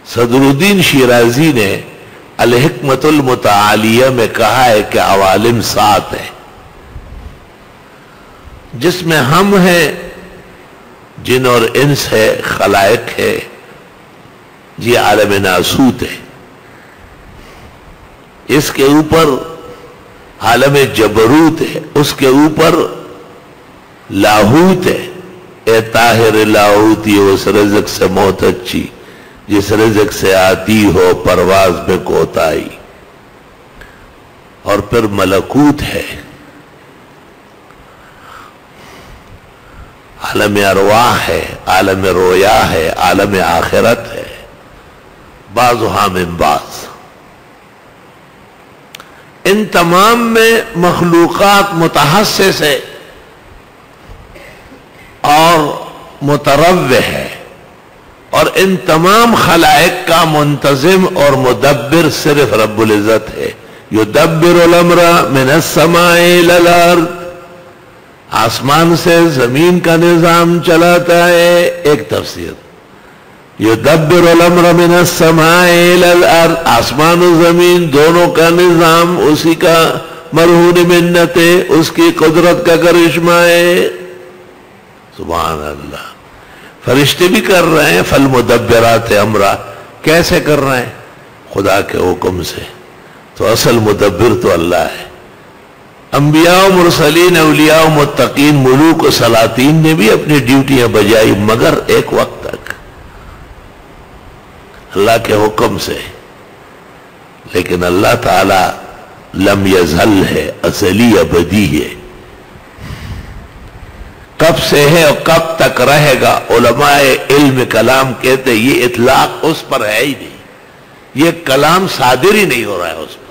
صدر الدین شیرازی نے الحکمت المتعالیہ میں کہا ہے کہ عوالم 7 ہیں، جس میں ہم ہیں، جن اور انس ہے، خلائق ہے، یہ عالم ناسوت ہے۔ اس کے اوپر عالم جبروت ہے، اس کے اوپر لاہوت ہے۔ اے طاہر لاہوتی اس رزق سے موت اچھی جس رزق سے آتی ہو پرواز میں کوتاہی۔ اور پھر ملکوت ہے، عالم ارواح ہے، عالم رویا ہے، عالم آخرت ہے، بعضها من بعض۔ ان تمام میں مخلوقات متحسس ہے اور متروع ہے، اور ان تمام خلائق کا منتظم اور مدبر صرف رب العزت ہے۔ یدبر الامر من السماء الى الارض، آسمان سے زمین کا نظام چلاتا ہے۔ ایک تفسیر، یدبر الامر من السماء الى الارض، آسمان و زمین دونوں کا نظام اسی کا مرہون منت ہے، اس کی قدرت کا کرشمہ ہے۔ سبحان اللہ۔ فرشتے بھی کر رہے ہیں، فالمدبرات امرا، کیسے کر رہے ہیں؟ خدا کے حکم سے۔ تو اصل مدبر تو اللہ ہے۔ انبیاء و مرسلین، اولیاء و متقین، ملوک و سلاطین نے بھی اپنی ڈیوٹیاں بجائی، مگر ایک وقت تک اللہ کے حکم سے۔ لیکن اللہ تعالی لم یزل ہے، ازلی ابدی ہے، کب سے ہے اور کب تک رہے گا۔ علماء علم کلام کہتے یہ اطلاق اس پر ہے ہی نہیں، یہ کلام صادر ہی نہیں ہو رہا ہے اس پر۔